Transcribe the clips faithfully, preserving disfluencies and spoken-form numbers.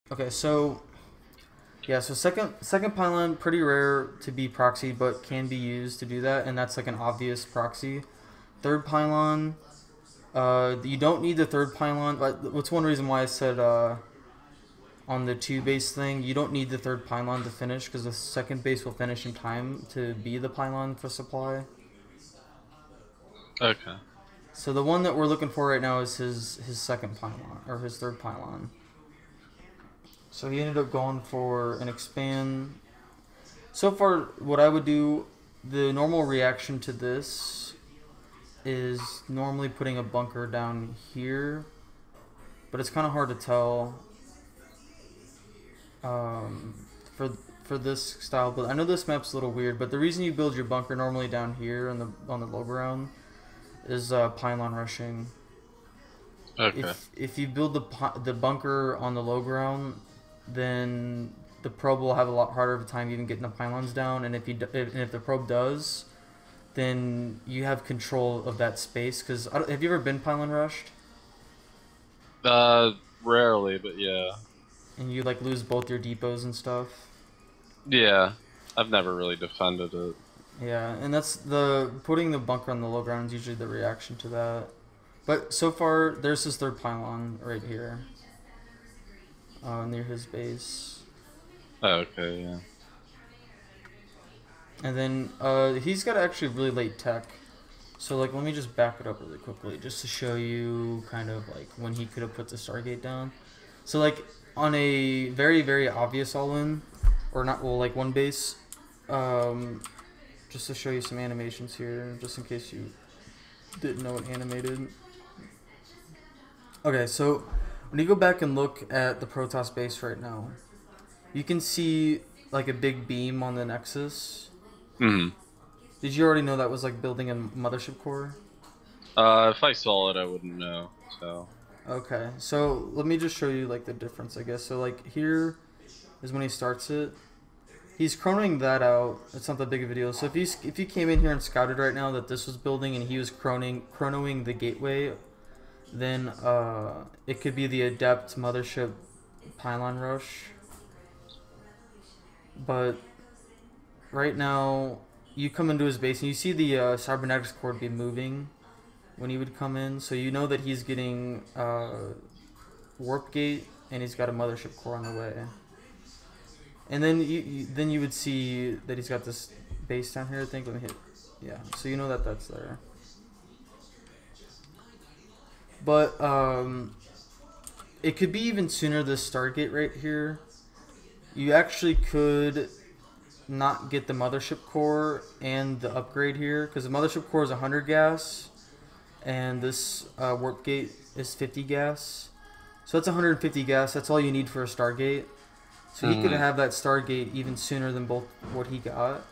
Okay, so yeah, so second second pylon pretty rare to be proxied, but can be used to do that, and that's like an obvious proxy. Third pylon, uh, you don't need the third pylon. But what's one reason why I said uh, on the two base thing, you don't need the third pylon to finish because the second base will finish in time to be the pylon for supply. Okay. So the one that we're looking for right now is his his second pylon or his third pylon. So he ended up going for an expand. So far, what I would do, the normal reaction to this is normally putting a bunker down here, but it's kind of hard to tell um, for for this style build. I know this map's a little weird, but the reason you build your bunker normally down here on the on the low ground is uh, pylon rushing. Okay. If if you build the the bunker on the low ground, then the probe will have a lot harder of a time even getting the pylons down. And if you if, and if the probe does, then you have control of that space. Because have you ever been pylon rushed? Uh, rarely, but yeah. And you like lose both your depots and stuff. Yeah. I've never really defended it. Yeah, and that's the putting the bunker on the low ground is usually the reaction to that. But so far, there's his third pylon right here, uh, near his base. Oh, okay, yeah. And then uh, he's got actually really late tech. So like, let me just back it up really quickly, just to show you kind of like when he could have put the Stargate down. So like on a very very obvious all-in, or not, well like one base, um, just to show you some animations here, just in case you didn't know it animated. Okay, so when you go back and look at the Protoss base right now, you can see like a big beam on the Nexus. Hmm. Did you already know that was like building a mothership core? Uh, if I saw it, I wouldn't know, so. Okay, so let me just show you like the difference, I guess. So like here is when he starts it. He's chronoing that out. It's not that big of a deal. So if you if you came in here and scouted right now that this was building and he was chroning chronoing the gateway, then uh, it could be the adept mothership pylon rush. But right now, you come into his base and you see the uh, cybernetics cord be moving when he would come in, so you know that he's getting uh, warp gate and he's got a mothership core on the way. And then you, you then you would see that he's got this base down here. I think let me hit, yeah. So you know that that's there. But um, it could be even sooner. This Stargate right here, you actually could not get the mothership core and the upgrade here, because the mothership core is one hundred gas and this uh, warp gate is fifty gas, so that's one hundred fifty gas. That's all you need for a Stargate, so he Mm-hmm. could have that Stargate even sooner than both what he got.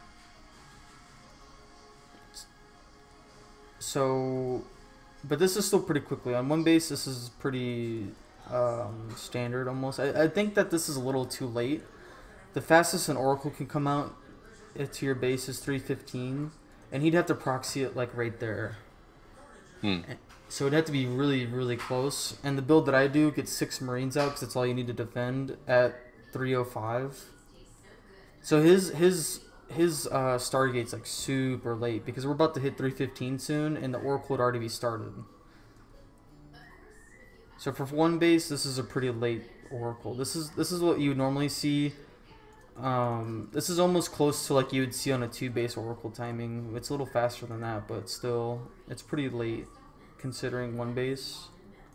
So but this is still pretty quickly on one base. This is pretty um, standard almost. I, I think that this is a little too late. The fastest an Oracle can come out to your base is three fifteen, and he'd have to proxy it like right there. Hmm. So it'd have to be really, really close. And the build that I do gets six Marines out because that's all you need to defend at three oh five. So his his his uh, Stargate's like super late because we're about to hit three fifteen soon, and the Oracle would already be started. So for one base, this is a pretty late Oracle. This is this is what you would normally see. Um, this is almost close to like you would see on a two base Oracle timing. It's a little faster than that, but still, it's pretty late considering one base.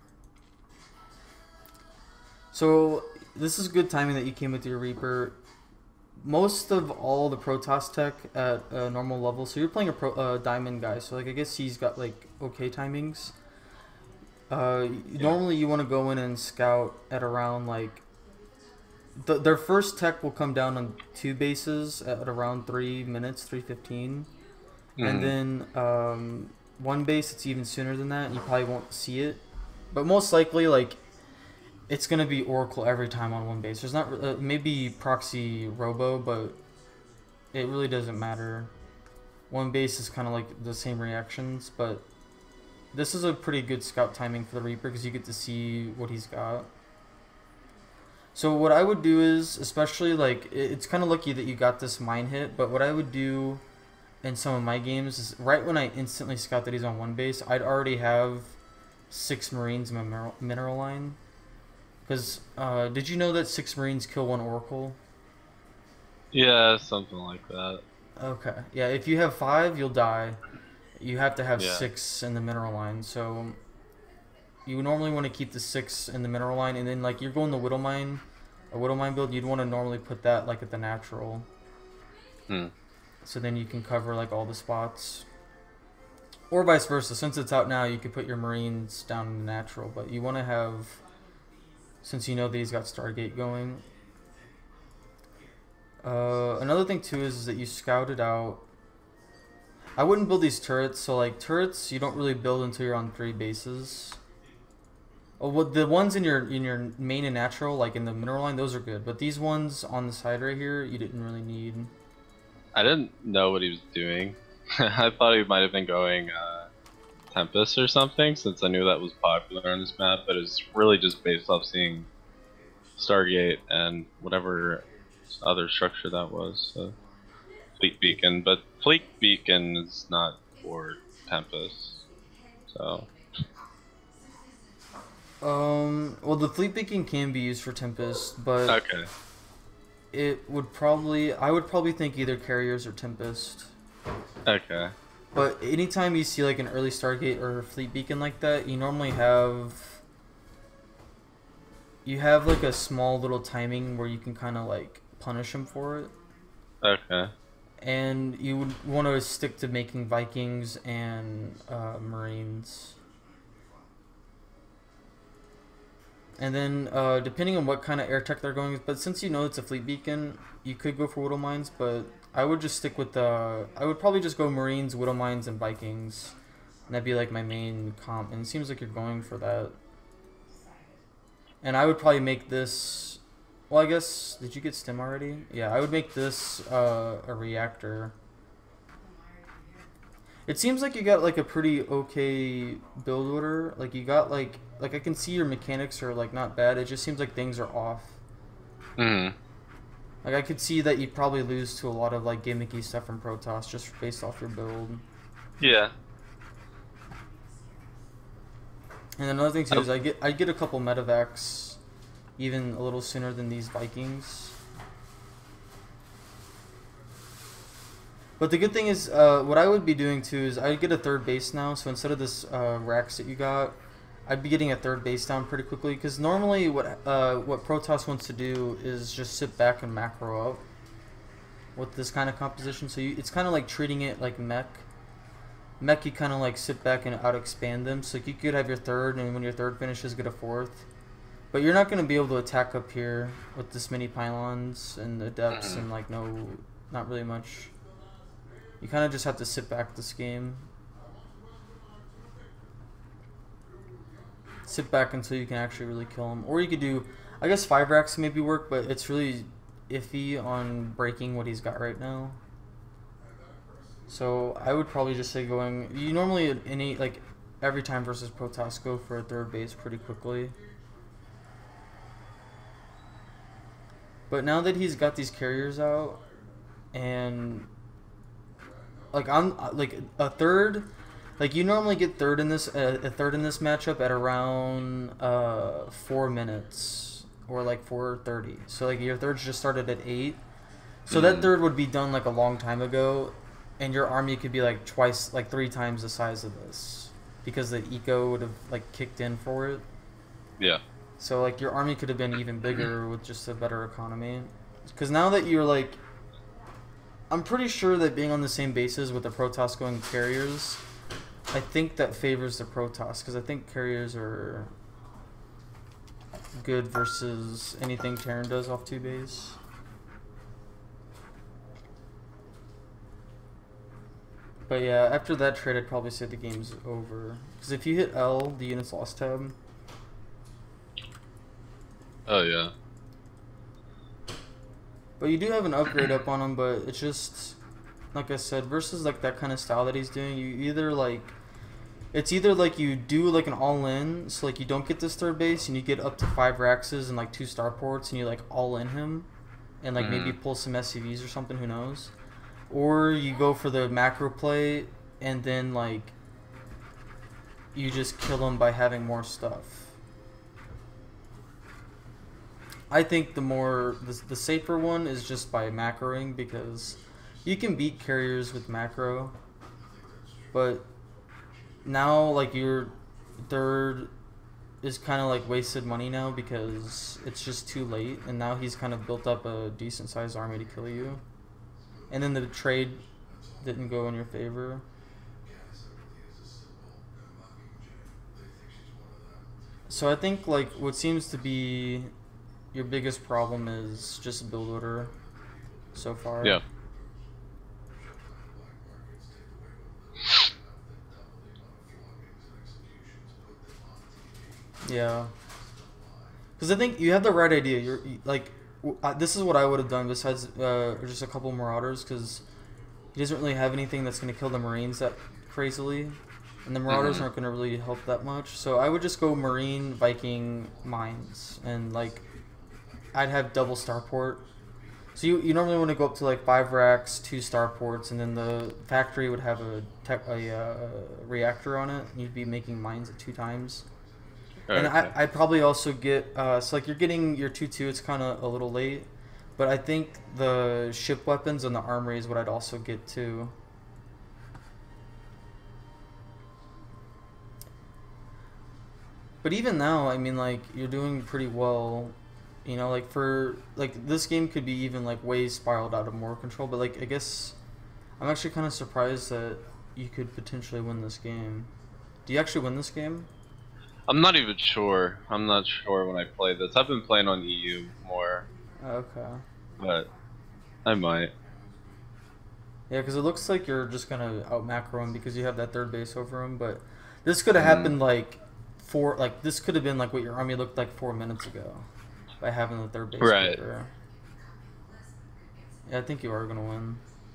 So this is good timing that you came with your Reaper. Most of all the Protoss tech at a normal level, so you're playing a pro, uh, Diamond guy, so like I guess he's got like okay timings. Uh, Yeah. Normally you want to go in and scout at around like The, their first tech will come down on two bases at around three minutes, three fifteen, Mm-hmm. and then um, one base it's even sooner than that, and you probably won't see it. But most likely, like it's gonna be Oracle every time on one base. There's not uh, maybe proxy Robo, but it really doesn't matter. One base is kind of like the same reactions, but this is a pretty good scout timing for the Reaper because you get to see what he's got. So what I would do is, especially like, it- it's kind of lucky that you got this mine hit, but what I would do in some of my games is right when I instantly scout that he's on one base, I'd already have six Marines in my mineral, mineral line. Because, uh, did you know that six Marines kill one Oracle? Yeah, something like that. Okay. Yeah, if you have five, you'll die. You have to have Yeah. six in the mineral line, so you normally want to keep the six in the mineral line, and then like you're going the Widow Mine, a Widow Mine build, you'd want to normally put that like at the natural. Hmm. So then you can cover like all the spots. Or vice versa. Since it's out now, you could put your Marines down in the natural, but you want to have, since you know that he's got Stargate going. Uh, another thing too is, is that you scout it out. I wouldn't build these turrets, so like turrets you don't really build until you're on three bases. Oh, what the ones in your in your main and natural, like in the mineral line, those are good. But these ones on the side right here, you didn't really need. I didn't know what he was doing. I thought he might have been going uh, Tempest or something, since I knew that was popular on this map, but it's really just based off seeing Stargate and whatever other structure that was. So Fleet Beacon, but Fleet Beacon is not for Tempest, so... Um, well, the Fleet Beacon can be used for Tempest, but Okay. it would probably, I would probably think either Carriers or Tempest. Okay. But anytime you see like an early Stargate or Fleet Beacon like that, you normally have, you have like a small little timing where you can kind of like punish them for it. Okay. And you would want to stick to making Vikings and uh, Marines. And then, uh, depending on what kind of air tech they're going with, but since you know it's a Fleet Beacon, you could go for Widow Mines, but I would just stick with the... I would probably just go Marines, Widow Mines, and Vikings. And that'd be like my main comp, and it seems like you're going for that. And I would probably make this... Well, I guess... Did you get Stim already? Yeah, I would make this uh, a reactor. It seems like you got like a pretty okay build order. Like you got like... Like I can see your mechanics are like not bad. It just seems like things are off. Hmm. Like I could see that you probably lose to a lot of like gimmicky stuff from Protoss just based off your build. Yeah. And another thing too Oh. is I get I get a couple medevacs even a little sooner than these Vikings. But the good thing is, uh, what I would be doing too is I'd get a third base now. So instead of this uh, Rax that you got, I'd be getting a third base down pretty quickly. Because normally what uh, what Protoss wants to do is just sit back and macro up with this kind of composition. So you, it's kind of like treating it like mech. Mech, you kind of like sit back and out expand them. So you could have your third, and when your third finishes, get a fourth. But you're not going to be able to attack up here with this many pylons and the depths and like no, not really much. You kind of just have to sit back this game. Sit back until you can actually really kill him. Or you could do, I guess five racks maybe work, but it's really iffy on breaking what he's got right now. So I would probably just say going, you normally any, like every time versus Protoss go for a third base pretty quickly. But now that he's got these carriers out, and like I'm like a third, like you normally get third in this uh, a third in this matchup at around uh four minutes or like four thirty. So like your thirds just started at eight, so that third would be done like a long time ago, and your army could be like twice, like three times the size of this because the eco would have like kicked in for it. Yeah. So like your army could have been even bigger with just a better economy. Because now that you're like, I'm pretty sure that being on the same bases with the Protoss going carriers, I think that favors the Protoss. Because I think carriers are good versus anything Terran does off two base. But yeah, after that trade, I'd probably say the game's over. Because if you hit L, the unit's lost tab. Oh yeah. But you do have an upgrade up on him, but it's just, like I said, versus like that kind of style that he's doing, you either like, It's either like you do like an all-in, so like you don't get this third base and you get up to five Raxes and like two starports and you like all-in him, and like Mm. maybe pull some S C Vs or something. Who knows? Or you go for the macro play and then like you just kill him by having more stuff. I think the more the, the safer one is just by macroing, because you can beat carriers with macro, but now like your third is kind of like wasted money now because it's just too late, and now he's kind of built up a decent sized army to kill you, and then the trade didn't go in your favor. So I think like what seems to be your biggest problem is just build order so far. Yeah. Yeah. Because I think you have the right idea. You're you, like, w- uh, this is what I would have done besides uh, just a couple Marauders, because he doesn't really have anything that's going to kill the Marines that crazily, and the Marauders Mhm. aren't going to really help that much. So I would just go Marine, Viking, Mines, and like, I'd have double starport. So you, you normally want to go up to like five racks, two starports, and then the factory would have a tech, a uh, reactor on it. And you'd be making mines at two times. And Okay. I I'd probably also get uh, so like you're getting your two two. It's kind of a little late, but I think the ship weapons and the armory is what I'd also get too. But even now, I mean, like, you're doing pretty well. You know, like for like this game could be even like way spiraled out of more control. But like I guess I'm actually kind of surprised that you could potentially win this game. Do you actually win this game? I'm not even sure. I'm not sure when I play this. I've been playing on E U more, Okay. but I might. Yeah, because it looks like you're just gonna out macro him because you have that third base over him. But this could have Mm. happened like four, like this could have been like what your army looked like four minutes ago by having the third base Right. over. Yeah, I think you are gonna win.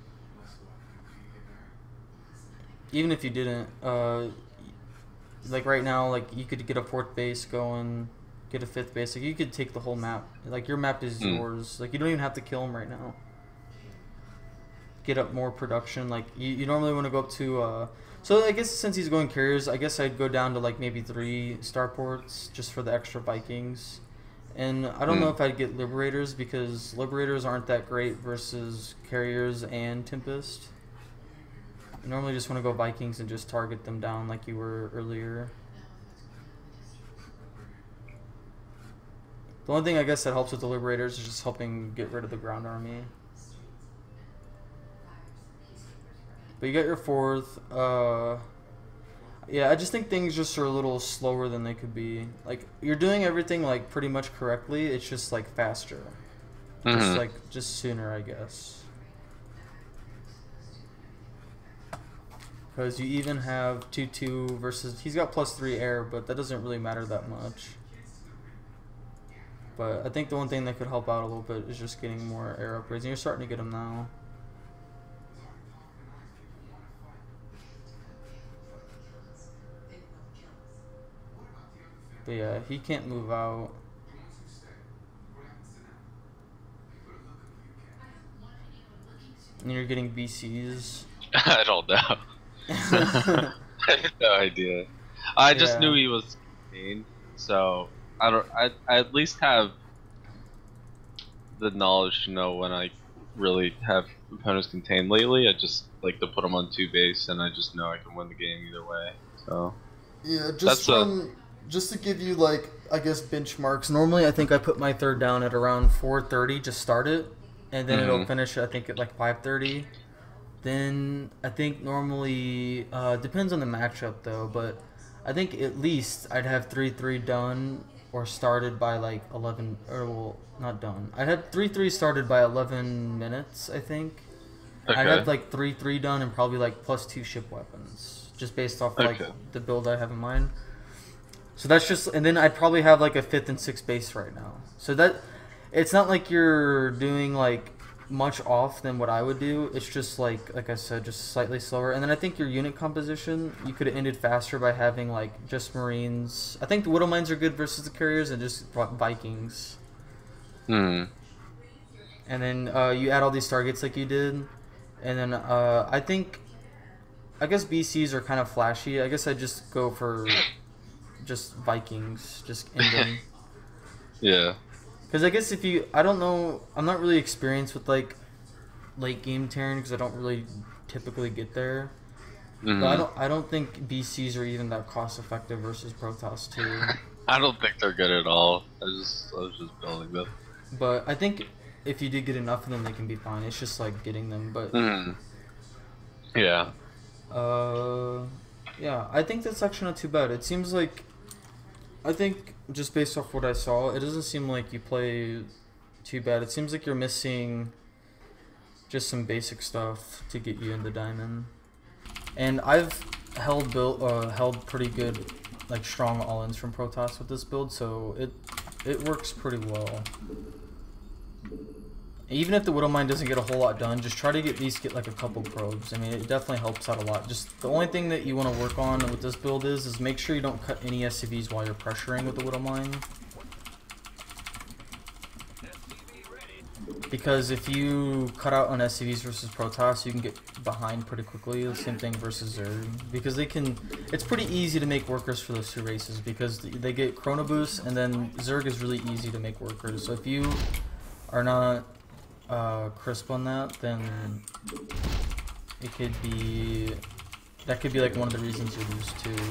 Even if you didn't, uh, like right now, like you could get a fourth base going, get a fifth base. Like you could take the whole map. Like your map is Mm. yours. Like you don't even have to kill him right now. Get up more production. Like you, you normally want to go up to. Uh, so I guess since he's going carriers, I guess I'd go down to like maybe three starports just for the extra Vikings. And I don't Mm. know if I'd get Liberators because Liberators aren't that great versus carriers and Tempest. You normally just want to go Vikings and just target them down like you were earlier. The only thing I guess that helps with the Liberators is just helping get rid of the ground army. But you got your fourth. Uh, yeah, I just think things just are a little slower than they could be. Like you're doing everything like pretty much correctly. It's just like faster, just Mhm. like just sooner, I guess. Because you even have two two versus he's got plus three air, but that doesn't really matter that much. But I think the one thing that could help out a little bit is just getting more air upgrades, and you're starting to get them now. But yeah, he can't move out. And you're getting B Cs. I don't know. I have no idea. I just Yeah. knew he was contained, so I don't. I, I at least have the knowledge to know when I really have opponents contained. Lately, I just like to put them on two base, and I just know I can win the game either way. So Yeah, just That's a- from just to give you like I guess benchmarks. Normally, I think I put my third down at around four thirty. Just start it, and then it'll Mhm. finish. I think at like five thirty. Then I think normally uh, depends on the matchup though, but I think at least I'd have three three done or started by like eleven or well not done. I had three three started by eleven minutes. I think. okay. I had like three three done and probably like plus two ship weapons, just based off like Okay. the build I have in mind. So that's just, and then I'd probably have like a fifth and sixth base right now. So that it's not like you're doing like much off than what I would do. It's just like like I said, just slightly slower. And then I think your unit composition, you could have ended faster by having like just Marines. I think the Widow Mines are good versus the carriers and just Vikings. Hmm. And then uh, you add all these targets like you did, and then uh, I think, I guess B Cs are kind of flashy. I guess I just go for just Vikings, just end them. Yeah. Because I guess if you, I don't know, I'm not really experienced with like late game Terran because I don't really typically get there. Mm-hmm. But I don't, I don't think B Cs are even that cost effective versus Protoss too. I don't think they're good at all. I just, I was just building them. But I think if you did get enough of them, they can be fine. It's just like getting them. But Mm. Yeah. uh, yeah, I think that's actually not too bad. It seems like, I think just based off what I saw, it doesn't seem like you play too bad. It seems like you're missing just some basic stuff to get you into Diamond. And I've held build, uh, held pretty good, like strong all-ins from Protoss with this build, so it it works pretty well. Even if the Widow Mine doesn't get a whole lot done, just try to get, at least get like a couple probes. I mean, it definitely helps out a lot. Just the only thing that you want to work on with this build is, is make sure you don't cut any S C Vs while you're pressuring with the Widow Mine. Because if you cut out on S C Vs versus Protoss, you can get behind pretty quickly. The same thing versus Zerg. Because they can, it's pretty easy to make workers for those two races because they get Chrono Boost, and then Zerg is really easy to make workers. So if you are not uh, crisp on that, then it could be, that could be like one of the reasons you lose too.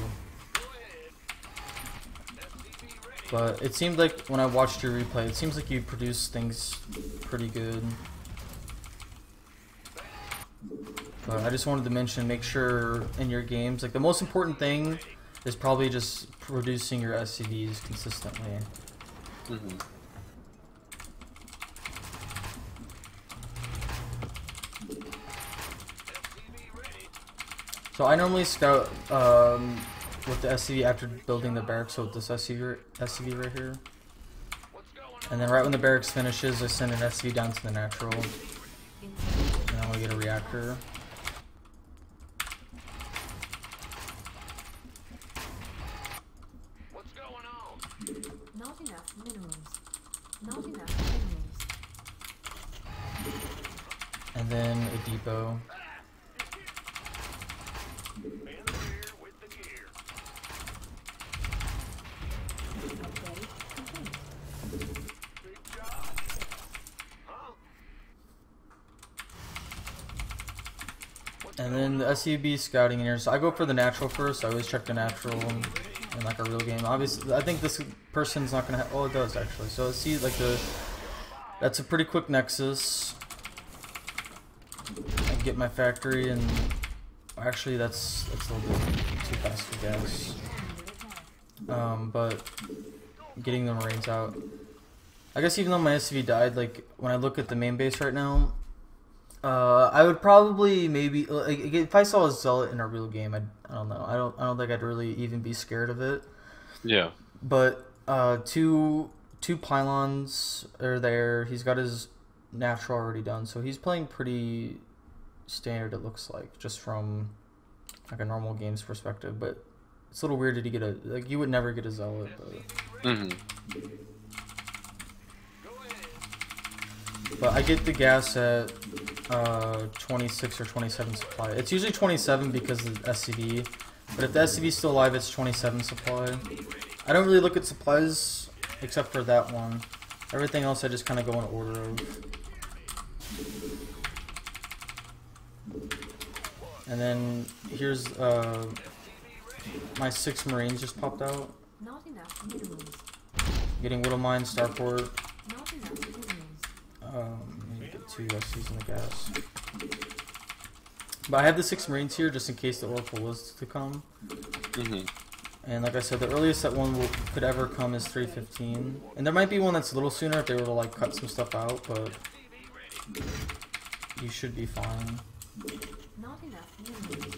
But it seemed like when I watched your replay, it seems like you produce things pretty good. But I just wanted to mention, make sure in your games, like the most important thing is probably just producing your S C Vs consistently. Mm-hmm. So I normally scout um, with the S C V after building the barracks, so with this S C V, S C V right here. And then right when the barracks finishes, I send an S C V down to the natural. And then we get a reactor. What's going on? Not enough minerals. Not enough minerals. And then a depot. And then the S C V scouting in here. So I go for the natural first. I always check the natural in, in like a real game. Obviously, I think this person's not gonna have. Oh, it does actually. So see, like the that's a pretty quick nexus. I get my factory, and actually that's that's a little bit too fast for gas. Um, but getting the Marines out. I guess even though my S C V died, like when I look at the main base right now. Uh, I would probably maybe like if I saw a zealot in a real game, I I don't know. I don't I don't think I'd really even be scared of it. Yeah. But uh, two two pylons are there. He's got his natural already done, so he's playing pretty standard. It looks like just from like a normal game's perspective. But it's a little weird that he get a like you would never get a zealot. But... Mm-hmm. But I get the gas at uh, twenty-six or twenty-seven supply. It's usually twenty-seven because of the S C V, but if the S C V is still alive, it's twenty-seven supply. I don't really look at supplies except for that one. Everything else I just kind of go in order of. And then here's uh, my six Marines just popped out. Not enough minerals. Getting Widow Mine, Starport. Not enough minerals. Um, I need to get two S Cs in the gas. But I have the six Marines here just in case the Oracle was to come. Mm-hmm. And like I said, the earliest that one will, could ever come is three fifteen. And there might be one that's a little sooner if they were to like cut some stuff out, but you should be fine. Not enough minerals.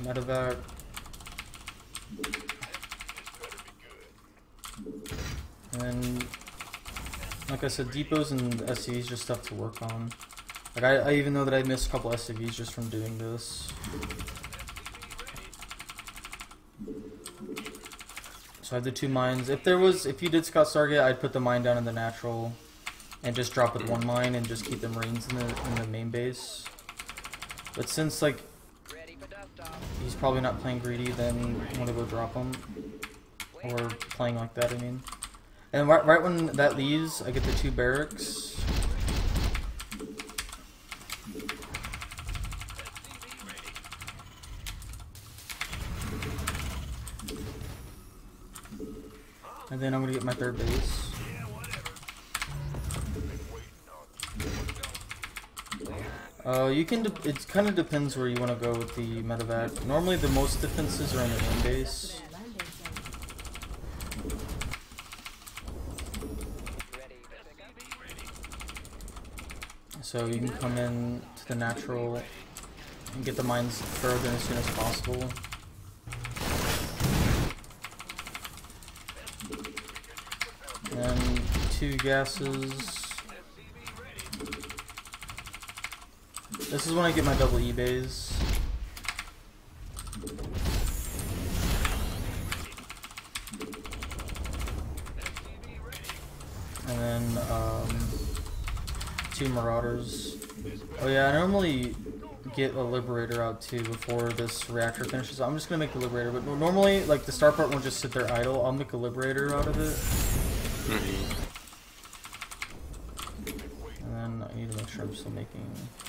medevac. And then, like I said, depots and S C Vs just stuff to work on. Like I, I even know that I missed a couple S C Vs just from doing this. So I have the two mines. If there was, if you did Scout Stargate, I'd put the mine down in the natural and just drop with one mine and just keep the Marines in the in the main base. But since like he's probably not playing greedy, then I'm gonna go drop him, or playing like that. I mean, and right right when that leaves, I get the two barracks. And then I'm gonna get my third base. Uh, you can. De it kind of depends where you want to go with the medevac. Normally, the most defenses are in the main base. So you can come in to the natural and get the mines further as soon as possible. And two gases. This is when I get my double E bays. And then um, two Marauders. Oh yeah, I normally get a Liberator out too before this reactor finishes. I'm just gonna make the Liberator, but normally like the Starport won't just sit there idle. I'll make a Liberator out of it. And then I need to make sure I'm still making.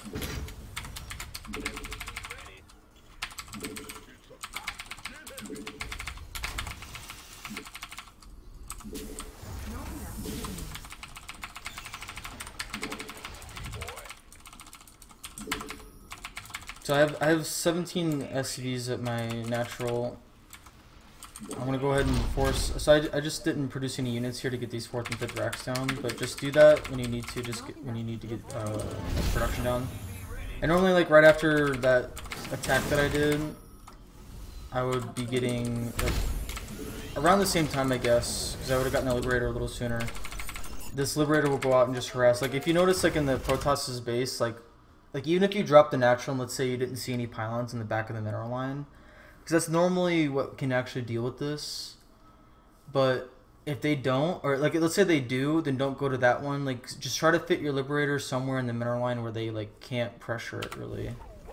So I have I have seventeen S C Vs at my natural. I'm gonna go ahead and force. So I, I just didn't produce any units here to get these fourth and fifth racks down, but just do that when you need to. Just get, when you need to get uh, production down. And normally, like right after that attack that I did, I would be getting like, around the same time, I guess, because I would have gotten a Liberator a little sooner. This Liberator will go out and just harass. Like if you notice, like in the Protoss's base, like like even if you drop the natural, and let's say you didn't see any pylons in the back of the mineral line. Because that's normally what can actually deal with this. But if they don't, or like let's say they do, then don't go to that one. Like just try to fit your Liberator somewhere in the mineral line where they like can't pressure it really.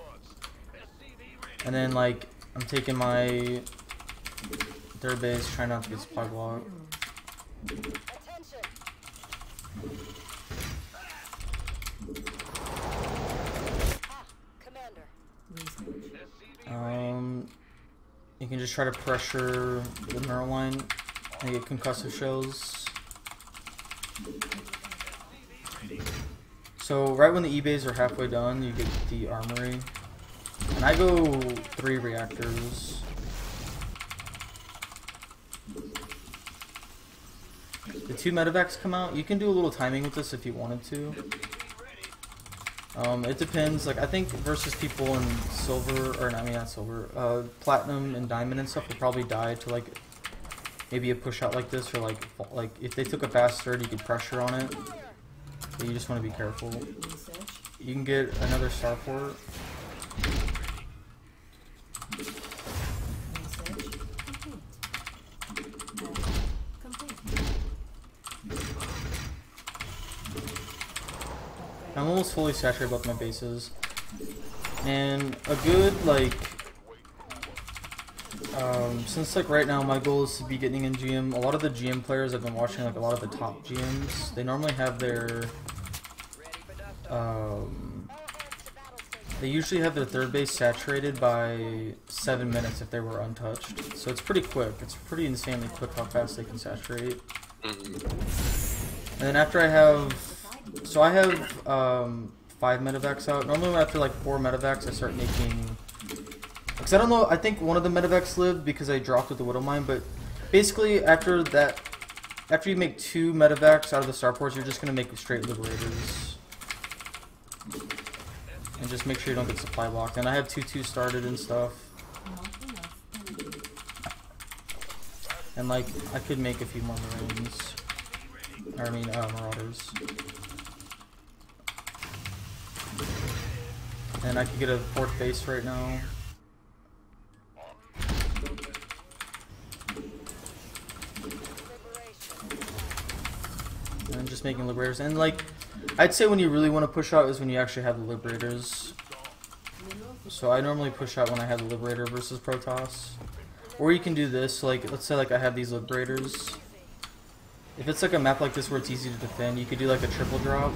And then like I'm taking my third base, trying not to get supply block. Um. You can just try to pressure the mineral line and get concussive shells. So right when the E-bays are halfway done, you get the armory. And I go three reactors. The two medevacs come out. You can do a little timing with this if you wanted to. Um, it depends. Like I think versus people in silver, or I mean not silver, uh, platinum and diamond and stuff will probably die to like maybe a push out like this, or like like if they took a fast third, you could pressure on it. But you just want to be careful. You can get another starport. I'm almost fully saturated both my bases, and a good like um, since like right now my goal is to be getting in G M. A lot of the G M players I've been watching, like a lot of the top G Ms, they normally have their um, they usually have their third base saturated by seven minutes if they were untouched. So it's pretty quick. It's pretty insanely quick how fast they can saturate. And then after I have So I have um, five medevacs out. Normally after like four medevacs I start making... Because I don't know, I think one of the medevacs lived because I dropped with the Widow Mine, but basically after that, after you make two medevacs out of the starports, you're just going to make straight Liberators. And just make sure you don't get supply blocked. And I have two two started and stuff. And like, I could make a few more Marines. Or, I mean, uh, Marauders. And I could get a fourth base right now. And I'm just making Liberators. And like, I'd say when you really want to push out is when you actually have the Liberators. So I normally push out when I have the Liberator versus Protoss. Or you can do this, like, let's say like I have these Liberators. If it's like a map like this where it's easy to defend, you could do like a triple drop.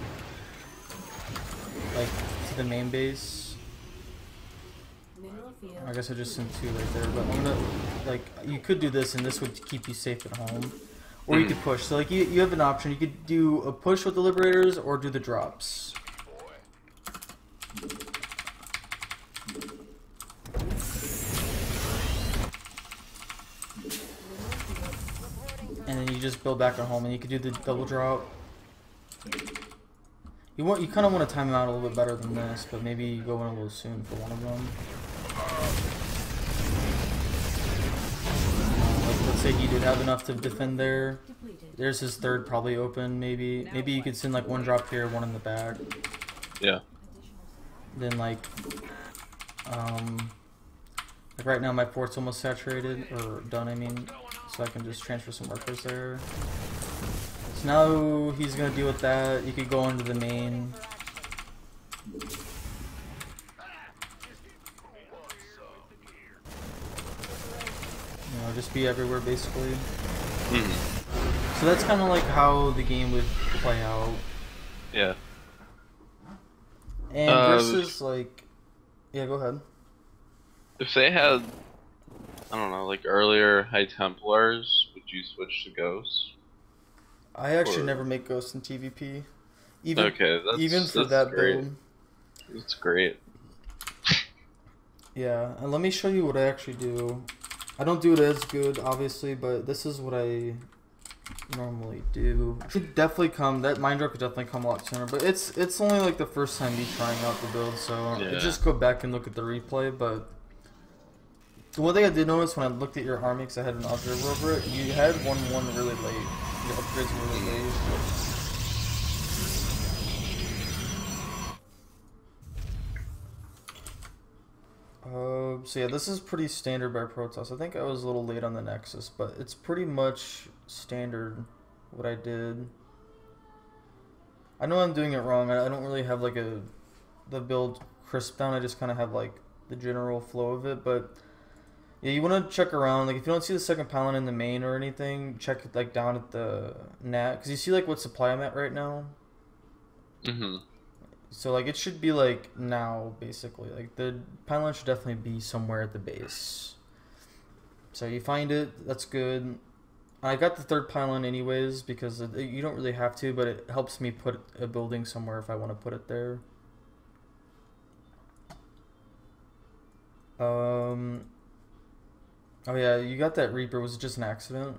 Like, to the main base. I guess I just sent two right there, but I'm gonna, like, you could do this and this would keep you safe at home. Or you could push. So like, you, you have an option. You could do a push with the Liberators or do the drops. And then you just build back at home, and you could do the double drop. You want, you kind of want to time them out a little bit better than this, but maybe you go in a little soon for one of them. Like, let's say he did have enough to defend there. There's his third probably open. Maybe, maybe you could send like one drop here, one in the back. Yeah. Then like, um, like right now my fort's almost saturated or done. I mean. So I can just transfer some workers there. So now he's gonna deal with that. You could go into the main. You know, just be everywhere basically. Mm-hmm. So that's kind of like how the game would play out. Yeah. And uh, versus like, yeah, go ahead. If they had, I don't know, like earlier High Templars, would you switch to Ghosts? I actually or... never make Ghosts in T V P. Even, okay, that's, even for that's that great. build. That's great. Yeah, and let me show you what I actually do. I don't do it as good, obviously, but this is what I normally do. It should definitely come, that Mind Drop could definitely come a lot sooner, but it's it's only like the first time me trying out the build, so yeah. I just go back and look at the replay, but the one thing I did notice when I looked at your army, because I had an observer over it, you had one one really late. Your upgrades were really late. Uh, so yeah, this is pretty standard by Protoss. I think I was a little late on the Nexus, but it's pretty much standard what I did. I know I'm doing it wrong. I, I don't really have like a the build crisp down. I just kind of have like the general flow of it, but yeah, you want to check around. Like if you don't see the second pylon in the main or anything, check like down at the Nat, because you see like what supply I'm at right now. Mm-hmm. So like it should be like now basically. Like the pylon should definitely be somewhere at the base. So you find it, that's good. I got the third pylon anyways because it, you don't really have to, but it helps me put a building somewhere if I want to put it there. Um. Oh yeah, you got that Reaper. Was it just an accident?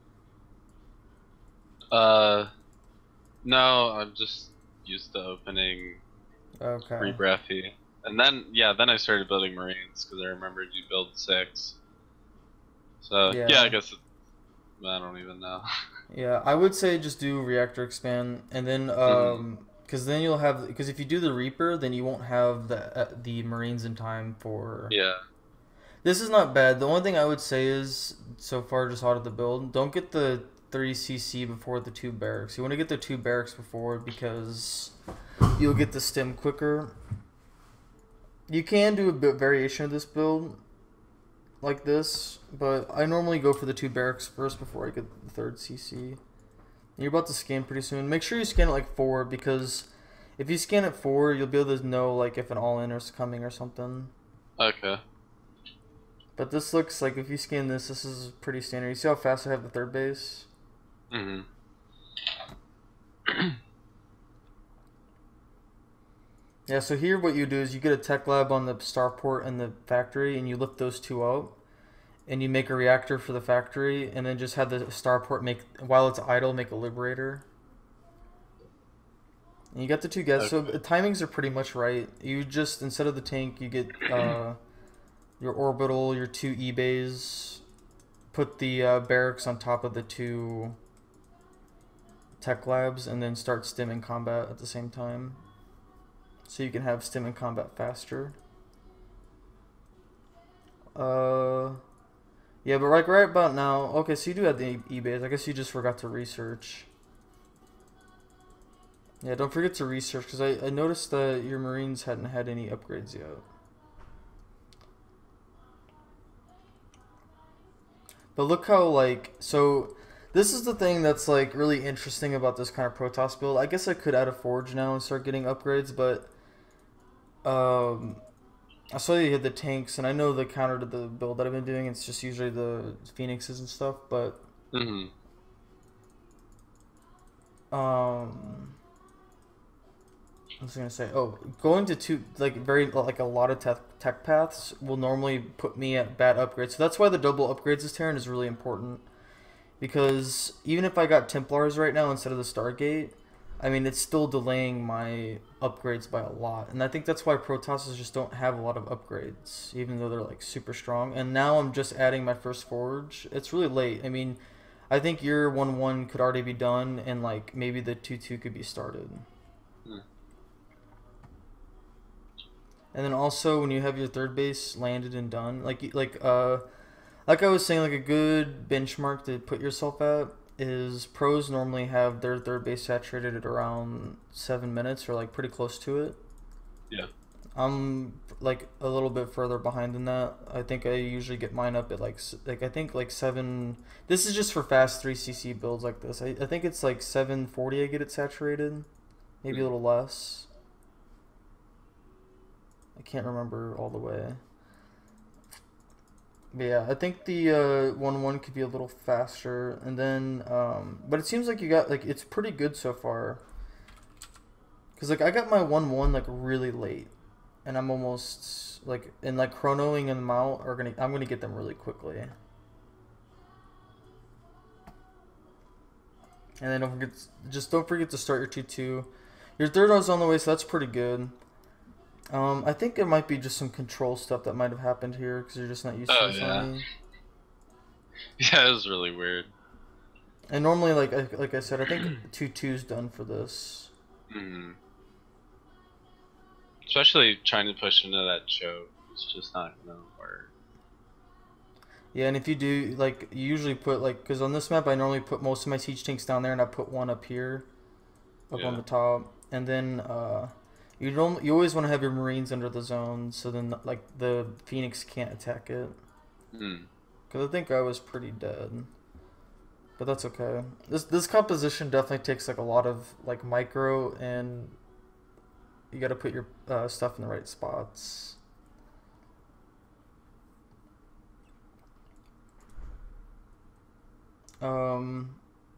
Uh, no, I'm just used to opening Okay. Rebrafy. And then, yeah, then I started building Marines because I remembered you build six. So, Yeah. yeah, I guess it, I don't even know. Yeah, I would say just do Reactor Expand, and then, um, because mm-hmm. then you'll have, because if you do the Reaper, then you won't have the uh, the Marines in time for... Yeah. This is not bad. The only thing I would say is, so far just out of the build, don't get the thirty C C before the two barracks. You want to get the two barracks before because you'll get the stim quicker. You can do a bit variation of this build like this, but I normally go for the two barracks first before I get the third C C. You're about to scan pretty soon. Make sure you scan it like four, because if you scan it four, you'll be able to know like if an all-in is coming or something. Okay. But this looks like, if you scan this, this is pretty standard. You see how fast I have the third base? Mm-hmm. Yeah, so here what you do is you get a tech lab on the starport and the factory, and you lift those two up, and you make a reactor for the factory, and then just have the starport make, while it's idle, make a liberator. And you got the two guys, okay. So the timings are pretty much right. You just, instead of the tank, you get uh, your orbital, your two E-bays, put the uh, barracks on top of the two tech labs and then start stim and combat at the same time. So you can have stim and combat faster. Uh, yeah, but like right about now, okay, so you do have the E-base. I guess you just forgot to research. Yeah, don't forget to research, because I, I noticed that your Marines hadn't had any upgrades yet. But look how, like, so this is the thing that's, like, really interesting about this kind of Protoss build. I guess I could add a Forge now and start getting upgrades, but um, I saw you had the tanks, and I know the counter to the build that I've been doing, it's just usually the Phoenixes and stuff, but Mm-hmm. um, I was gonna say, oh, going to two, like, very, like, a lot of tech, tech paths will normally put me at bad upgrades. So that's why the double upgrades this Terran is really important. Because even if I got Templars right now instead of the Stargate, I mean, it's still delaying my upgrades by a lot. And I think that's why Protosses just don't have a lot of upgrades, even though they're, like, super strong. And now I'm just adding my first Forge. It's really late. I mean, I think your one one could already be done, and, like, maybe the two two could be started. Hmm. And then also when you have your third base landed and done, like like uh, like I was saying, like a good benchmark to put yourself at is pros normally have their third base saturated at around seven minutes or like pretty close to it. Yeah. I'm like a little bit further behind than that. I think I usually get mine up at like like I think like seven. This is just for fast three C C builds like this. I I think it's like seven forty. I get it saturated, maybe a little less. I can't remember all the way. But yeah, I think the uh, one one could be a little faster. And then, um, but it seems like you got, like, it's pretty good so far. Because, like, I got my one one, like, really late. And I'm almost, like, and, like, chronoing and Mount are going to, I'm going to get them really quickly. And then don't forget, just don't forget to start your two two. Your third is on the way, so that's pretty good. Um, I think it might be just some control stuff that might have happened here because you're just not used Oh, to this yeah. army. Yeah, it was really weird. And normally, like I, like I said, I think two two's done for this. Mm. Especially trying to push into that choke. It's just not gonna work. Yeah, and if you do, like, you usually put, like, because on this map I normally put most of my siege tanks down there and I put one up here, up Yeah. on the top, and then uh, you don't, you always want to have your Marines under the zone, so then like the Phoenix can't attack it. Mm. Because I think I was pretty dead. But that's okay. This this composition definitely takes like a lot of like micro, and you got to put your uh, stuff in the right spots. Um.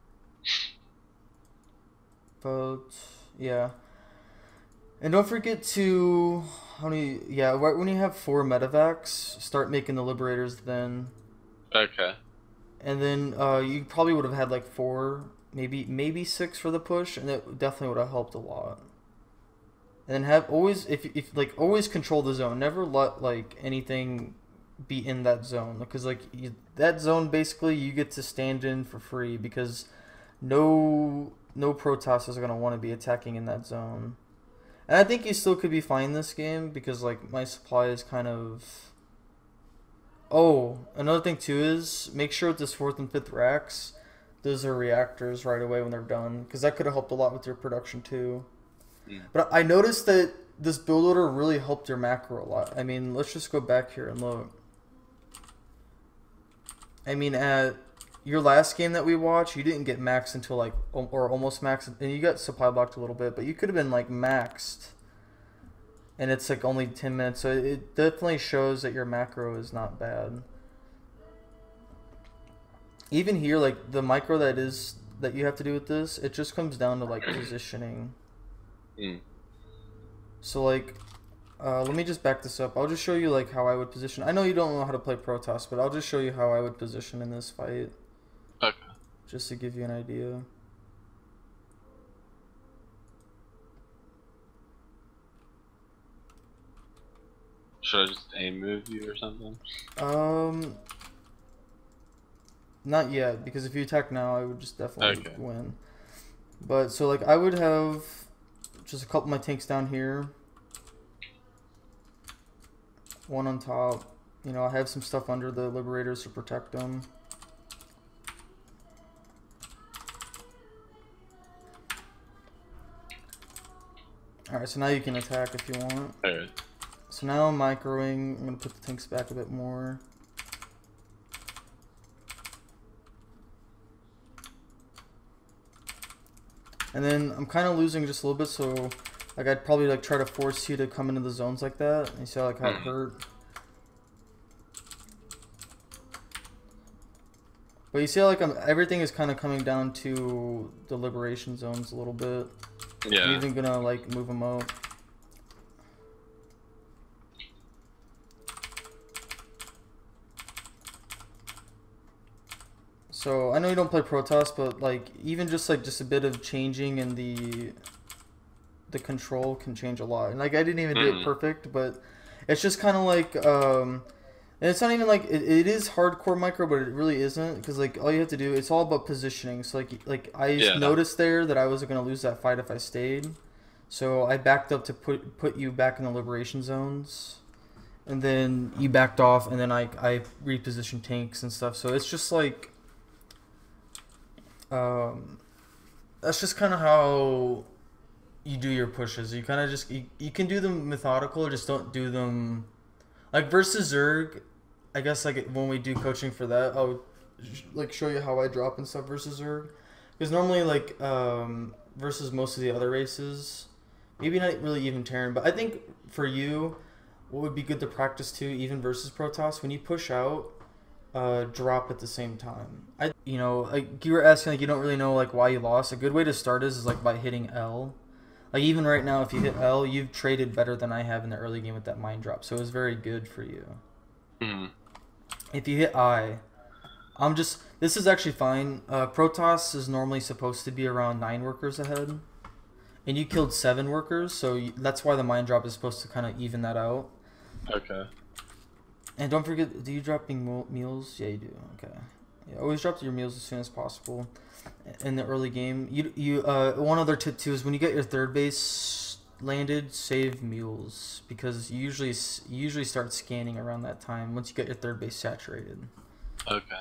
But yeah. And don't forget to, how many, yeah, right when you have four medevacs, start making the liberators then. Okay. And then uh, you probably would have had like four, maybe maybe six for the push, and it definitely would have helped a lot. And then have always, if, if like, always control the zone. Never let like anything be in that zone. Because like, you, that zone basically you get to stand in for free because no, no Protoss is going to want to be attacking in that zone. And I think you still could be fine this game because, like, my supply is kind of... Oh, another thing, too, is make sure with this fourth and fifth racks, those are reactors right away when they're done. Because that could have helped a lot with your production, too. Mm. But I noticed that this build order really helped your macro a lot. I mean, let's just go back here and look. I mean, at your last game that we watched, you didn't get maxed until like, or almost maxed, and you got supply blocked a little bit, but you could have been like maxed, and it's like only ten minutes, so it definitely shows that your macro is not bad. Even here, like the micro that is, that you have to do with this, it just comes down to like positioning. Mm. So like, uh, let me just back this up. I'll just show you like how I would position. I know you don't know how to play Protoss, but I'll just show you how I would position in this fight. Okay. Just to give you an idea. Should I just aim move you or something? Um, Not yet, because if you attack now, I would just definitely Okay. win. But so like I would have just a couple of my tanks down here. One on top. You know, I have some stuff under the Liberators to protect them. Alright, so now you can attack if you want. Alright. So now I'm microing. I'm going to put the tanks back a bit more. And then I'm kind of losing just a little bit, so like I'd probably like try to force you to come into the zones like that. You see how, like how it hurt. But you see how like I'm, everything is kind of coming down to the liberation zones a little bit. Yeah. I'm even gonna like move them up. So I know you don't play Protoss, but like even just like just a bit of changing in the the control can change a lot. And like I didn't even do Mm. it perfect, but it's just kind of like um and it's not even like it, it is hardcore micro, but it really isn't, because like all you have to do, it's all about positioning. So like like I Yeah. noticed there that I wasn't gonna lose that fight if I stayed, so I backed up to put put you back in the liberation zones, and then you backed off, and then I I repositioned tanks and stuff. So it's just like um that's just kind of how you do your pushes. You kind of just you, you can do them methodical, or just don't do them. Like versus Zerg, I guess like when we do coaching for that, I'll like show you how I drop and stuff versus Zerg. Because normally like um, versus most of the other races, maybe not really even Terran, but I think for you, what would be good to practice too, even versus Protoss, when you push out, uh, drop at the same time. I you know like you were asking, like you don't really know like why you lost. A good way to start is, is like by hitting L. Like even right now, if you hit L, you've traded better than I have in the early game with that mine drop, so it was very good for you. Mm. If you hit I, I'm just, this is actually fine. Uh, Protoss is normally supposed to be around nine workers ahead, and you killed seven workers, so you, that's why the mine drop is supposed to kind of even that out. Okay. And don't forget, do you drop meal- meals? Yeah, you do. Okay. Yeah, always drop your meals as soon as possible in the early game. You you uh one other tip too is when you get your third base landed, save mules, because you usually you usually start scanning around that time once you get your third base saturated. Okay.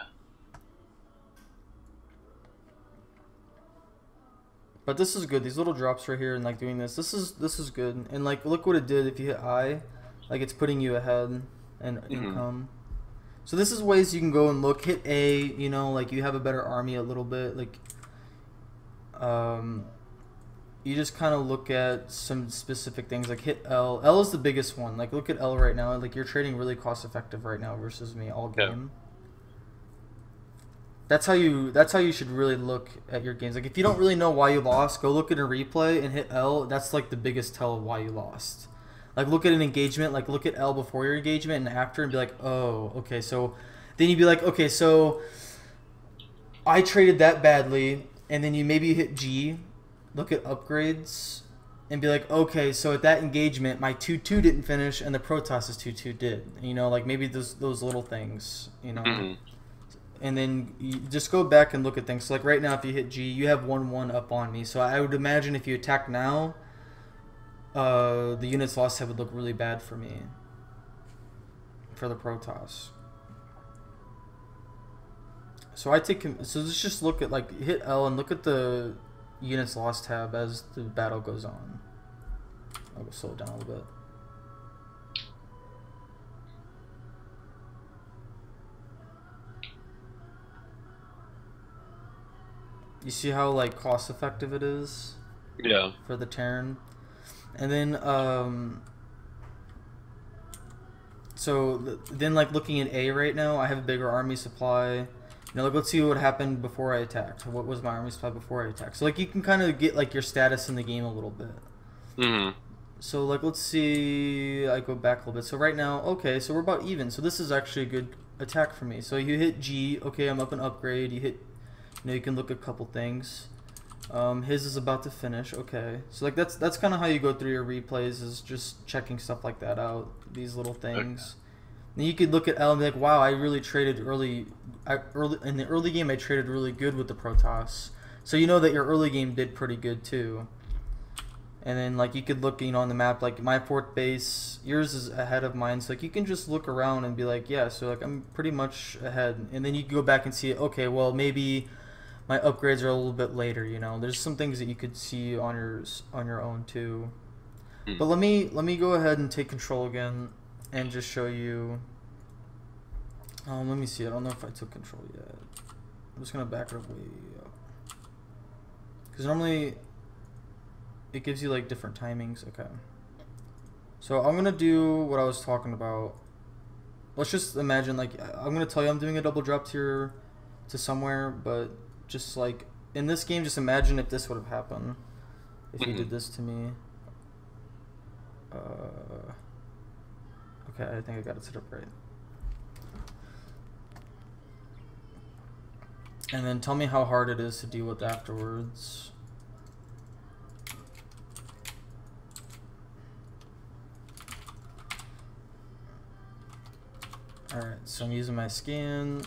But this is good. These little drops right here and like doing this. This is this is good. And like look what it did if you hit I, like it's putting you ahead and Mm-hmm. income. So this is ways you can go and look. Hit A, you know, like you have a better army a little bit. Like, um, you just kind of look at some specific things. Like hit L. L is the biggest one. Like look at L right now. Like you're trading really cost effective right now versus me all game. Yeah. That's how you. That's how you should really look at your games. Like if you don't really know why you lost, go look at a replay and hit L. That's like the biggest tell of why you lost. Like, look at an engagement, like, look at L before your engagement and after and be like, oh, okay, so... Then you'd be like, okay, so... I traded that badly, and then you maybe hit G, look at upgrades, and be like, okay, so at that engagement, my two two didn't finish, and the Protoss's two two did. You know, like, maybe those those little things, you know? Mm-hmm. And then you just go back and look at things. So, like, right now, if you hit G, you have one one up on me. So I would imagine if you attack now... Uh, the units lost have would look really bad for me. For the Protoss. So I take him. So let's just look at like hit L and look at the units lost tab as the battle goes on. I'll go slow it down a little bit. You see how like cost effective it is? Yeah. For the Terran. And then, um, so th then like looking at A right now, I have a bigger army supply. You know, like let's see what happened before I attacked. What was my army supply before I attacked? So like you can kind of get like your status in the game a little bit. Mm-hmm. So like let's see, I go back a little bit. So right now, okay, so we're about even. So this is actually a good attack for me. So you hit G, okay, I'm up an upgrade. You hit, you know, you can look at a couple things. Um, his is about to finish. Okay, so like that's that's kind of how you go through your replays, is just checking stuff like that out. These little things. Then you could look at L and be like, wow, I really traded early. I, early in the early game, I traded really good with the Protoss. So you know that your early game did pretty good too. And then like you could look, you know, on the map, like my fourth base, yours is ahead of mine. So like you can just look around and be like, yeah, so like I'm pretty much ahead. And then you can go back and see, okay, well maybe my upgrades are a little bit later. You know, there's some things that you could see on your on your own too. Hmm. But let me let me go ahead and take control again and just show you. Um, let me see. I don't know if I took control yet. I'm just gonna back it up way up because normally it gives you like different timings. Okay. So I'm gonna do what I was talking about. Let's just imagine like I'm gonna tell you I'm doing a double drop to your to somewhere, but just like in this game, just imagine if this would have happened if mm-hmm. you did this to me. Uh, okay, I think I got it set up right. And then tell me how hard it is to deal with afterwards. Alright, so I'm using my scan.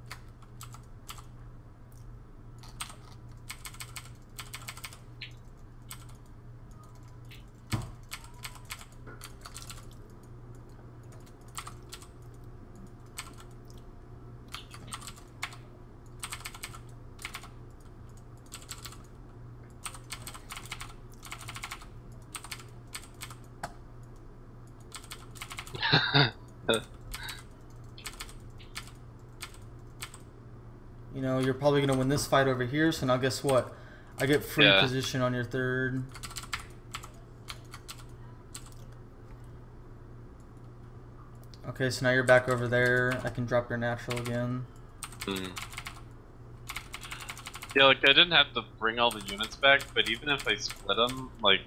You know, you're probably going to win this fight over here, so now guess what? I get free yeah. position on your third. Okay, so now you're back over there. I can drop your natural again. Hmm. Yeah, like, I didn't have to bring all the units back, but even if I split them, like,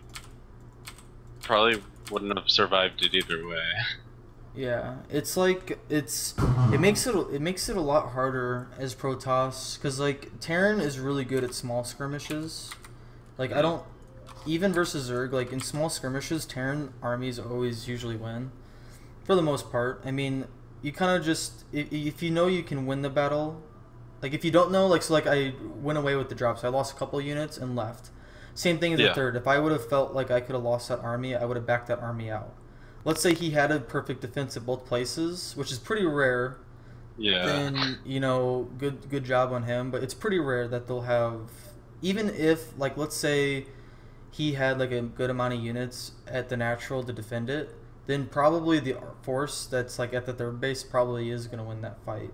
probably wouldn't have survived it either way. Yeah, it's like it's it makes it it makes it a lot harder as Protoss because like Terran is really good at small skirmishes. Like I don't even versus Zerg, like in small skirmishes, Terran armies always usually win for the most part. I mean, you kind of just if, if you know you can win the battle, like if you don't know, like so like I went away with the drops. I lost a couple units and left. Same thing as yeah. the third. If I would have felt like I could have lost that army, I would have backed that army out. Let's say he had a perfect defense at both places, which is pretty rare. Yeah. Then, you know, good good job on him. But it's pretty rare that they'll have, even if, like, let's say he had, like, a good amount of units at the natural to defend it, then probably the force that's, like, at the third base probably is going to win that fight.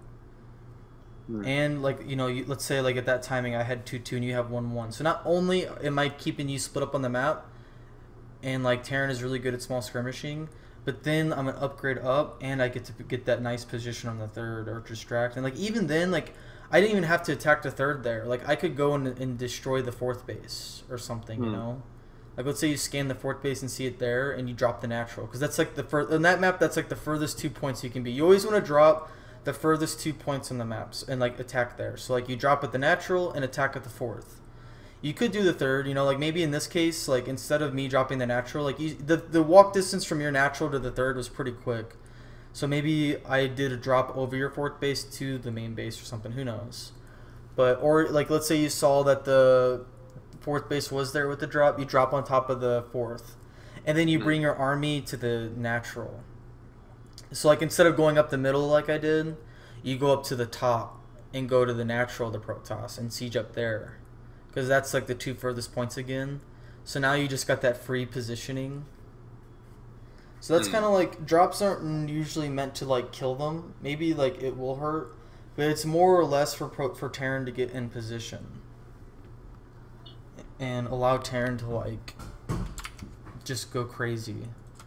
Hmm. And, like, you know, you, let's say, like, at that timing I had two two and you have one one. So not only am I keeping you split up on the map, and, like, Terran is really good at small skirmishing, but then I'm gonna upgrade up, and I get to get that nice position on the third or distract. And like even then, like I didn't even have to attack the third there. Like I could go and, and destroy the fourth base or something, mm. you know. Like let's say you scan the fourth base and see it there, and you drop the natural, because that's like the fur on that map. That's like the furthest two points you can be. You always want to drop the furthest two points on the maps and like attack there. So like you drop at the natural and attack at the fourth. You could do the third, you know, like maybe in this case, like instead of me dropping the natural, like you, the the walk distance from your natural to the third was pretty quick. So maybe I did a drop over your fourth base to the main base or something, who knows. But, or like let's say you saw that the fourth base was there with the drop, you drop on top of the fourth. And then you bring your army to the natural. So like instead of going up the middle like I did, you go up to the top and go to the natural, the Protoss, and siege up there. Because that's like the two furthest points again. So now you just got that free positioning. So that's mm. kind of like, drops aren't usually meant to like kill them. Maybe like it will hurt. But it's more or less for pro for Terran to get in position. And allow Terran to like just go crazy.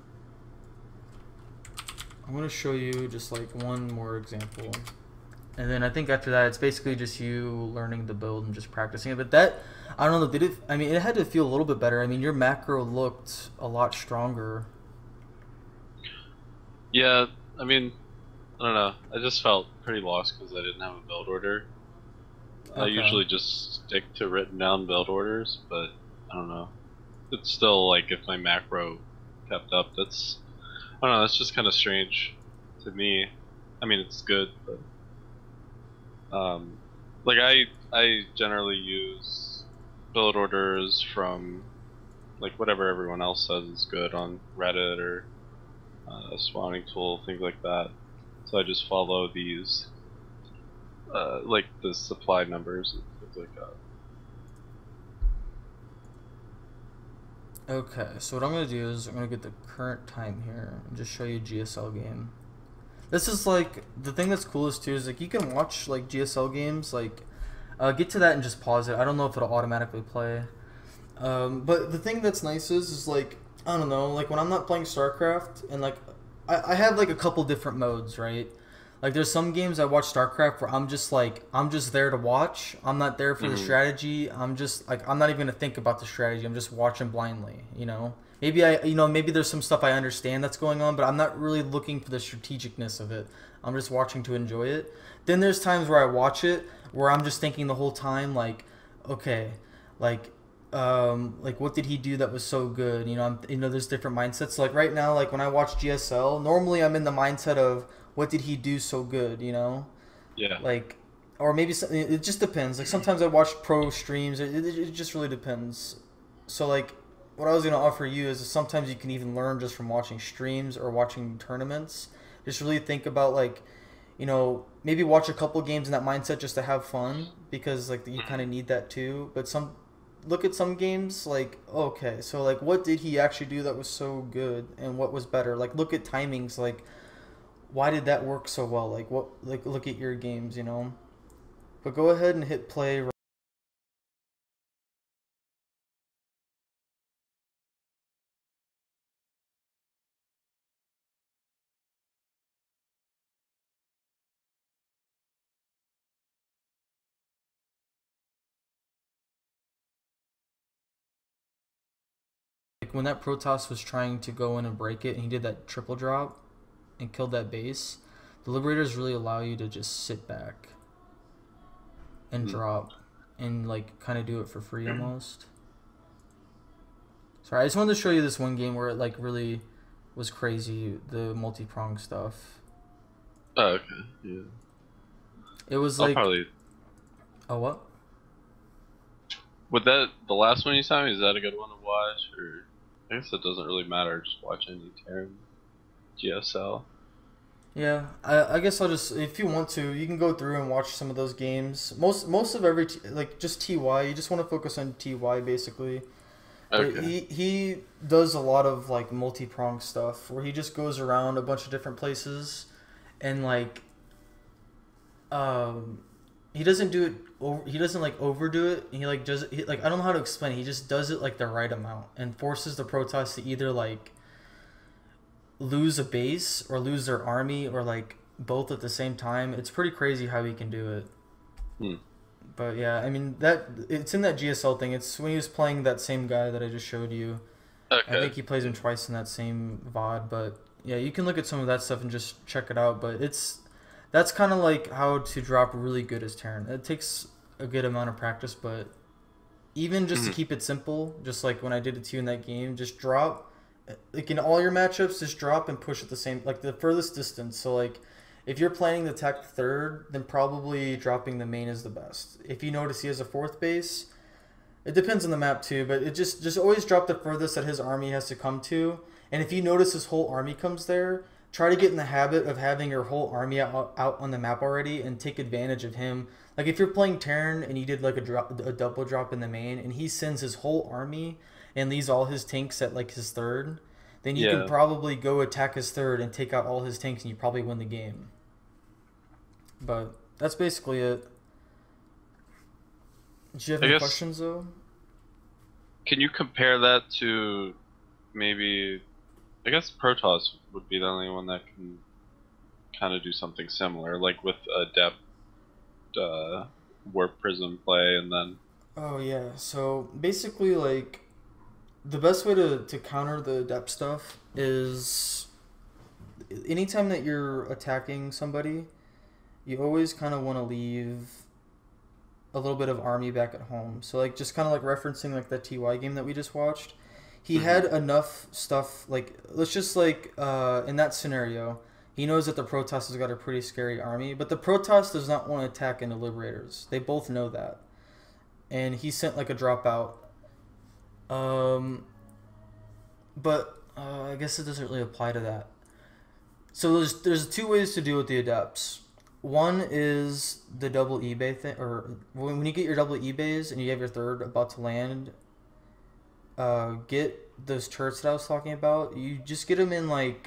I'm going to show you just like one more example. And then I think after that, it's basically just you learning the build and just practicing it. But that, I don't know, did it, I mean, it had to feel a little bit better. I mean, your macro looked a lot stronger. Yeah, I mean, I don't know. I just felt pretty lost because I didn't have a build order. Okay. I usually just stick to written down build orders, but I don't know. It's still like if my macro kept up, that's, I don't know, that's just kind of strange to me. I mean, it's good, but um, like I I generally use build orders from like whatever everyone else says is good on Reddit or uh, Spawning Tool, things like that. So I just follow these, uh, like the supply numbers and things like that. Okay, so what I'm going to do is I'm going to get the current time here and just show you G S L game. This is like, the thing that's coolest too is like you can watch like G S L games, like uh, get to that and just pause it. I don't know if it'll automatically play. Um, but the thing that's nice is, is like, I don't know, like when I'm not playing StarCraft and like, I, I have like a couple different modes, right? Like there's some games I watch StarCraft where I'm just like, I'm just there to watch. I'm not there for mm-hmm. the strategy. I'm just like, I'm not even gonna think about the strategy. I'm just watching blindly, you know? Maybe I, you know, maybe there's some stuff I understand that's going on, but I'm not really looking for the strategicness of it. I'm just watching to enjoy it. Then there's times where I watch it where I'm just thinking the whole time like, okay, like, um, like what did he do that was so good? You know, I'm, you know, there's different mindsets. So, like right now, like when I watch G S L, normally I'm in the mindset of, what did he do so good, you know? Yeah. Like, or maybe some, it just depends. Like sometimes I watch pro streams. It, it, it just really depends. So like, what I was gonna offer you is sometimes you can even learn just from watching streams or watching tournaments. Just really think about like, you know, maybe watch a couple games in that mindset just to have fun because like you kind of need that too. But some, look at some games like, okay, so like what did he actually do that was so good and what was better? Like look at timings like. Why did that work so well? Like what? Like look at your games, you know. But go ahead and hit play. Like when that Protoss was trying to go in and break it, and he did that triple drop, and killed that base. The Liberators really allow you to just sit back and drop and like kind of do it for free almost. Sorry, I just wanted to show you this one game where it like really was crazy, the multi-prong stuff. Oh, okay. Yeah. It was I'll like probably... Oh, what? Would that the last one you saw me, is that a good one to watch, or I guess it doesn't really matter, just watch any Terran G S L. Yeah, I, I guess I'll just, if you want to, you can go through and watch some of those games. Most most of every, t like, just T Y, you just want to focus on T Y, basically. Okay. He, he does a lot of, like, multi-pronged stuff, where he just goes around a bunch of different places, and, like, um, he doesn't do it, over, he doesn't, like, overdo it, he, like, does it, he, like, I don't know how to explain it, he just does it, like, the right amount, and forces the Protoss to either, like, lose a base or lose their army or like both at the same time. It's pretty crazy how he can do it. Hmm. But yeah, I mean that it's in that G S L thing. It's when he was playing that same guy that I just showed you. Okay. I think he plays him twice in that same V O D. But yeah, you can look at some of that stuff and just check it out. But it's that's kind of like how to drop really good as Terran. It takes a good amount of practice, but even just mm-hmm. to keep it simple, just like when I did it to you in that game, just drop. Like in all your matchups, just drop and push at the same, like the furthest distance. So like, if you're planning the tech third, then probably dropping the main is the best. If you notice he has a fourth base, it depends on the map too, but it just just always drop the furthest that his army has to come to. And if you notice his whole army comes there, try to get in the habit of having your whole army out, out on the map already and take advantage of him. Like if you're playing Terran and you did like a drop, a double drop in the main, and he sends his whole army and leaves all his tanks at like his third, then you yeah. can probably go attack his third and take out all his tanks and you probably win the game. But that's basically it. Do you have I any guess, questions though? Can you compare that to maybe, I guess Protoss would be the only one that can kind of do something similar, like with Adept, uh, Warp Prism play and then... Oh yeah, so basically like, the best way to, to counter the Adept stuff is anytime that you're attacking somebody, you always kind of want to leave a little bit of army back at home. So like just kind of like referencing like that T Y game that we just watched, he mm-hmm. had enough stuff, like let's just like uh, in that scenario, He knows that the Protoss has got a pretty scary army, but the Protoss does not want to attack into Liberators. They both know that. And he sent like a dropout. Um, but uh, I guess it doesn't really apply to that. So there's there's two ways to deal with the Adepts. One is the double eBay thing, or when, when you get your double eBays and you have your third about to land, uh, get those turrets that I was talking about. You just get them in like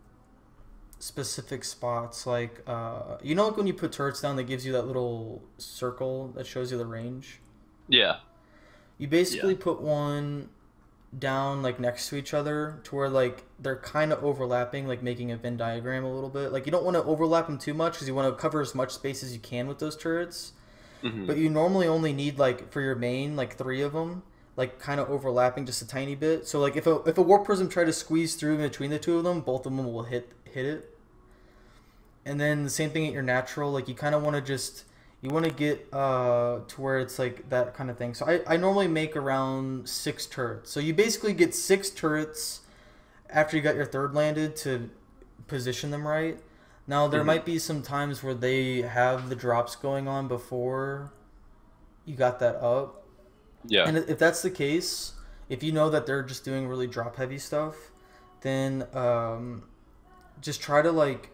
specific spots, like uh, you know, like when you put turrets down, that gives you that little circle that shows you the range. Yeah. You basically Yeah. put one down like next to each other to where like they're kind of overlapping, like making a Venn diagram a little bit. Like you don't want to overlap them too much because you want to cover as much space as you can with those turrets. Hmm. But you normally only need like for your main like three of them, like kind of overlapping just a tiny bit. So like if a if a Warp Prism tried to squeeze through in between the two of them, both of them will hit hit it. And then the same thing at your natural, like you kind of want to just you want to get uh to where it's like that kind of thing. So I I normally make around six turrets. So you basically get six turrets after you got your third landed to position them right. Now there Mhm. might be some times where they have the drops going on before you got that up. Yeah. And if that's the case, if you know that they're just doing really drop heavy stuff, then um, just try to like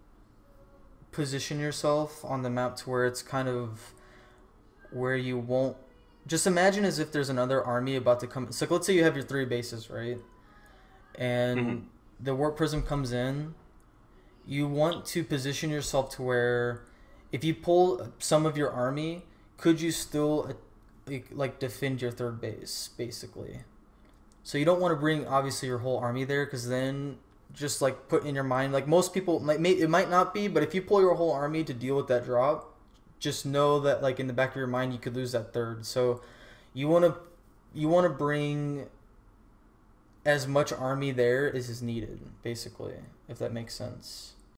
position yourself on the map to where it's kind of where you won't. Just imagine as if there's another army about to come. So like, let's say you have your three bases, right? And Mhm. the Warp Prism comes in. You want to position yourself to where if you pull some of your army, could you still like, like defend your third base, basically? So you don't want to bring obviously your whole army there, because then just like put in your mind, like most people might, may, it might not be, but if you pull your whole army to deal with that drop, just know that like in the back of your mind you could lose that third. So you want to you want to bring as much army there as is needed, basically, if that makes sense.